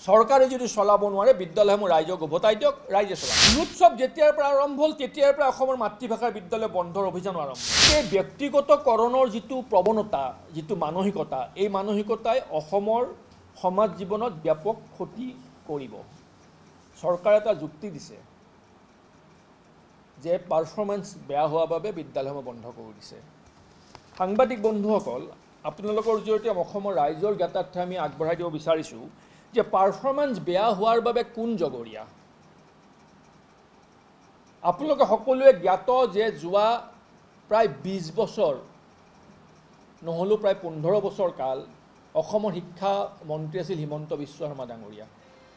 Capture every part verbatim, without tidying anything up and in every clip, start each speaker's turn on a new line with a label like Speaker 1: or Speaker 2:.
Speaker 1: চৰকাৰে যদি চলাব নোৱাৰে বিদ্যালয়সমূহ ৰাইজক উভতাই দিয়ক, ৰাইজে চলাব। গুণোৎসৱ যেতিয়াৰ পৰা আৰম্ভ হ'ল তেতিয়াৰ পৰা অসমৰ মাতৃভাষাৰ বিদ্যালয় বন্ধৰ অভিযান আৰম্ভ। এই ব্যক্তিগতকৰণৰ যিটো প্ৰৱণতা, যিটো মানসিকতা, এই মানসিকতাই অসমৰ সমাজ জীৱনত ব্যাপক ক্ষতি কৰিব। চৰকাৰে এটা যুক্তি দিছে যে পাৰফৰ্মেন্স বেয়া হোৱাৰ বাবে বিদ্যালয়সমূহ বন্ধ কৰি দিছে। সাংবাদিক বন্ধুসকল, আপোনালোকৰ জৰিয়তে অসমৰ ৰাইজৰ জ্ঞাতাৰ্থে আমি আগবঢ়াই দিব বিচাৰিছোঁ যে পাৰফৰ্মেন্স বেয়া হোৱাৰ বাবে কোন জগৰীয়া। আপোনালোকে সকলোৱে জ্ঞাত যে যোৱা প্ৰায় বিছ বছৰ নহ'লেও প্ৰায় পোন্ধৰ বছৰ কাল অসমৰ শিক্ষা মন্ত্ৰী আছিল হিমন্ত বিশ্ব শৰ্মা ডাঙৰীয়া।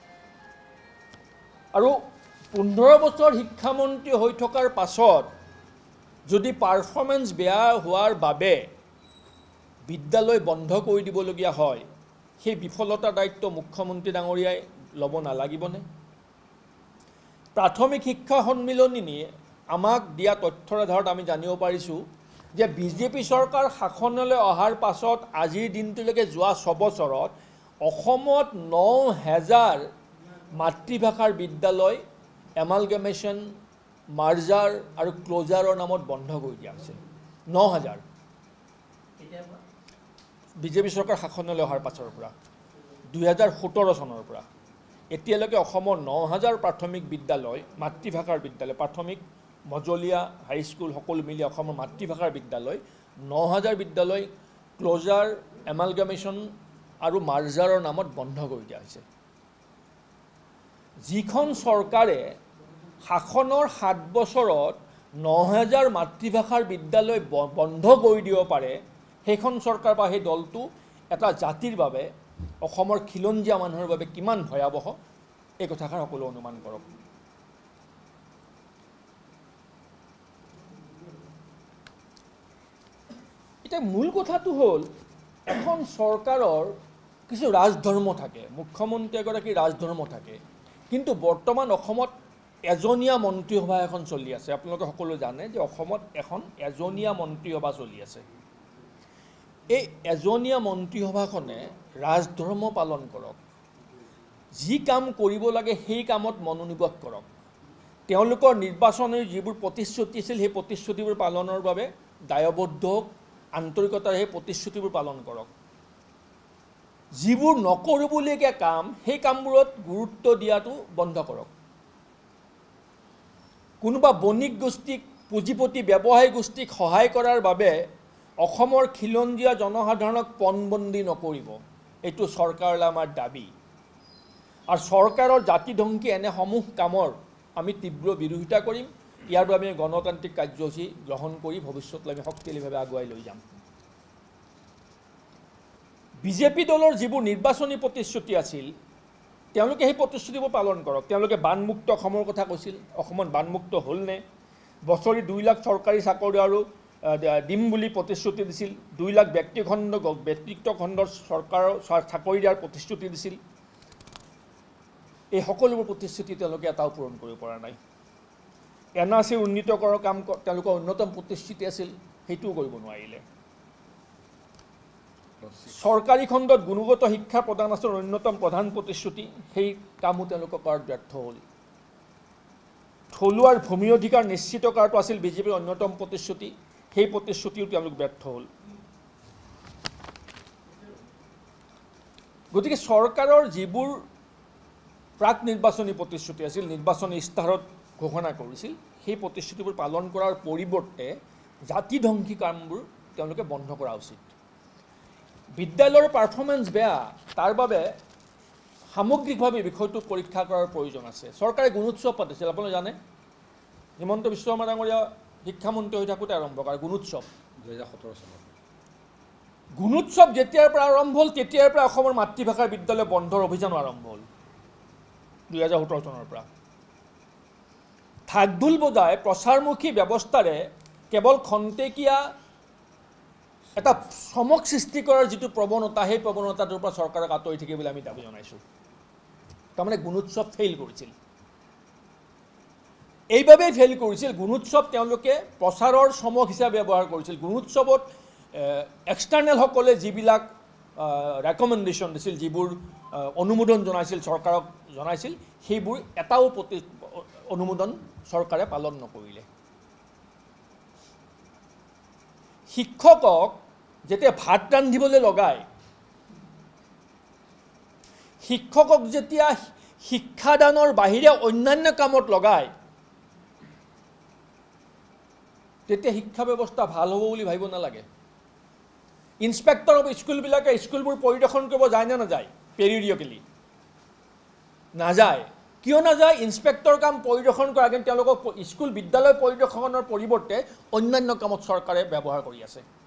Speaker 1: আৰু পোন্ধৰ বছৰ শিক্ষামন্ত্ৰী হৈ থকাৰ পাছত যদি পাৰফৰ্মেন্স বেয়া হোৱাৰ বাবে বিদ্যালয় বন্ধ কৰি দিবলগীয়া হয়, সেই বিফলতাৰ দায়িত্ব মুখ্যমন্ত্ৰী ডাঙৰীয়াই ল'ব নালাগিবনে? প্ৰাথমিক শিক্ষা সন্মিলনী আমাক দিয়া তথ্যৰ আধাৰত আমি জানিব পাৰিছোঁ যে বিজেপি চৰকাৰ শাসনলৈ অহাৰ পাছত আজিৰ দিনটোলৈকে যোৱা ছবছৰত অসমত ন হেজাৰ মাতৃভাষাৰ বিদ্যালয় এমালগেমেশ্যন, মাৰ্জাৰ আৰু ক্ল'জাৰৰ নামত বন্ধ কৰি দিয়া হৈছে। ন হাজাৰ বিজেপি চৰকাৰ শাসনলৈ অহাৰ পাছৰ পৰা দুহেজাৰ সোতৰ চনৰ পৰা এতিয়ালৈকে অসমৰ ন হাজাৰ প্ৰাথমিক বিদ্যালয়, মাতৃভাষাৰ বিদ্যালয়, প্ৰাথমিক, মজলীয়া, হাইস্কুল সকলো মিলি অসমৰ মাতৃভাষাৰ বিদ্যালয় ন হাজাৰ বিদ্যালয় ক্ল'জাৰ, এমালগামেশ্যন আৰু মাৰ্জাৰৰ নামত বন্ধ কৰি দিয়া হৈছে। যিখন চৰকাৰে শাসনৰ সাত বছৰত ন হাজাৰ মাতৃভাষাৰ বিদ্যালয় বন্ধ কৰি দিব পাৰে, সেইখন চৰকাৰ বা সেই দলটো এটা জাতিৰ বাবে, অসমৰ খিলঞ্জীয়া মানুহৰ বাবে কিমান ভয়াৱহ এই কথাষাৰ সকলো অনুমান কৰক। এতিয়া মূল কথাটো হ'ল, এখন চৰকাৰৰ কিছু ৰাজধৰ্ম থাকে, মুখ্যমন্ত্ৰী এগৰাকী ৰাজধৰ্ম থাকে, কিন্তু বৰ্তমান অসমত এজনীয়া মন্ত্ৰীসভা এখন চলি আছে। আপোনালোকে সকলোৱে জানে যে অসমত এখন এজনীয়া মন্ত্ৰীসভা চলি আছে। এই এজনীয়া মন্ত্ৰীসভাখনে ৰাজধৰ্ম পালন কৰক, যি কাম কৰিব লাগে সেই কামত মনোনিৱেশ কৰক, তেওঁলোকৰ নিৰ্বাচনৰ যিবোৰ প্ৰতিশ্ৰুতি আছিল সেই প্ৰতিশ্ৰুতিবোৰ পালনৰ বাবে দায়বদ্ধ হওক, আন্তৰিকতাৰে সেই প্ৰতিশ্ৰুতিবোৰ পালন কৰক। যিবোৰ নকৰিবলগীয়া কাম সেই কামবোৰত গুৰুত্ব দিয়াটো বন্ধ কৰক। কোনোবা বণিক গোষ্ঠীক, পুঁজিপতি ব্যৱসায়ী গোষ্ঠীক সহায় কৰাৰ বাবে অসমৰ খিলঞ্জীয়া জনসাধাৰণক পণবন্দী নকৰিব, এইটো চৰকাৰলৈ আমাৰ দাবী। আৰু চৰকাৰৰ জাতিধ্বংসী এনেসমূহ কামৰ আমি তীব্ৰ বিৰোধিতা কৰিম। ইয়াৰ বাবে আমি গণতান্ত্ৰিক কাৰ্যসূচী গ্ৰহণ কৰি ভৱিষ্যতলৈ আমি শক্তিশালীভাৱে আগুৱাই লৈ যাম। বিজেপি দলৰ যিবোৰ নিৰ্বাচনী প্ৰতিশ্ৰুতি আছিল, তেওঁলোকে সেই প্ৰতিশ্ৰুতিবোৰ পালন কৰক। তেওঁলোকে বানমুক্ত অসমৰ কথা কৈছিল, অসমত বানমুক্ত হ'লনে? বছৰি দুই লাখ চৰকাৰী চাকৰি আৰু দিম বুলি প্ৰতিশ্ৰুতি দিছিল, দুই লাখ ব্যক্তিখণ্ড ব্যক্তিগত খণ্ডৰ চৰকাৰৰ চাকৰি দিয়াৰ প্ৰতিশ্ৰুতি দিছিল। এই সকলোবোৰ প্ৰতিশ্ৰুতি তেওঁলোকে এটাও পূৰণ কৰিব পৰা নাই। এন আৰ চি উন্নীত কৰাৰ কাম তেওঁলোকৰ অন্যতম প্ৰতিশ্ৰুতি আছিল, সেইটোও কৰিব নোৱাৰিলে। চৰকাৰী খণ্ডত গুণগত শিক্ষা প্ৰদান আছিল অন্যতম প্ৰধান প্ৰতিশ্ৰুতি, সেই কামো তেওঁলোকে কৰাত ব্যৰ্থ হ'ল। থলুৱাৰ ভূমি অধিকাৰ নিশ্চিত কৰাটো আছিল বিজেপিৰ অন্যতম প্ৰতিশ্ৰুতি, সেই প্ৰতিশ্ৰুতিও তেওঁলোক ব্যৰ্থ হ'ল। গতিকে চৰকাৰৰ যিবোৰ প্ৰাক নিৰ্বাচনী প্ৰতিশ্ৰুতি আছিল, নিৰ্বাচনী ইস্তাহাৰত ঘোষণা কৰিছিল, সেই প্ৰতিশ্ৰুতিবোৰ পালন কৰাৰ পৰিৱৰ্তে জাতিধ্বংসী কামবোৰ তেওঁলোকে বন্ধ কৰা উচিত। বিদ্যালয়ৰ পাৰফৰ্মেন্স বেয়া, তাৰ বাবে সামগ্ৰিকভাৱে বিষয়টো পৰীক্ষা কৰাৰ প্ৰয়োজন আছে। চৰকাৰে গুণোৎসৱ পাতিছিল, আপোনালোকে জানে, হিমন্ত বিশ্ব শৰ্মা ডাঙৰীয়া শিক্ষামন্ত্ৰী হৈ থাকোঁতে আৰম্ভ কৰা গুণোৎসৱ দুহেজাৰ সোতৰ চনত। গুণোৎসৱ যেতিয়াৰ পৰা আৰম্ভ হ'ল তেতিয়াৰ পৰা অসমৰ মাতৃভাষাৰ বিদ্যালয় বন্ধৰ অভিযানো আৰম্ভ হ'ল দুহেজাৰ সোতৰ চনৰ পৰা। ঢাক ঢোল বজাই প্ৰচাৰমুখী ব্যৱস্থাৰে কেৱল খন্তেকীয়া এটা চমক সৃষ্টি কৰাৰ যিটো প্ৰৱণতা, সেই প্ৰৱণতাটোৰ পৰা চৰকাৰক আঁতৰি থাকিবলৈ আমি দাবী জনাইছোঁ। তাৰমানে গুণোৎসৱ ফেইল কৰিছিল। এইবাবেই ফেইল কৰিছিল, গুণোৎসৱ তেওঁলোকে প্ৰচাৰৰ চমক হিচাপে ব্যৱহাৰ কৰিছিল। গুণোৎসৱত এক্সটাৰ্নেলসকলে যিবিলাক ৰেকমেণ্ডেশ্যন দিছিল, যিবোৰ অনুমোদন জনাইছিল, চৰকাৰক জনাইছিল, সেইবোৰ এটাও প্ৰতি অনুমোদন চৰকাৰে পালন নকৰিলে। শিক্ষকক যেতিয়া ভাত ৰান্ধিবলৈ লগায়, শিক্ষকক যেতিয়া শিক্ষাদানৰ বাহিৰে অন্যান্য কামত লগায়, তেতিয়া শিক্ষা ব্যৱস্থা ভাল হ'ব বুলি ভাবিব নালাগে। ইনস্পেক্টৰ অফ স্কুলবিলাকে স্কুলবোৰ পৰিদৰ্শন কৰিব যায় নে নাযায়? পেৰিয়ডিকেলি নাযায়। কিয় নাযায়? ইনস্পেক্টৰ কাম পৰিদৰ্শন কৰা, কিন্তু তেওঁলোকক স্কুল বিদ্যালয় পৰিদৰ্শনৰ পৰিৱৰ্তে অন্যান্য কামত চৰকাৰে ব্যৱহাৰ কৰি আছে।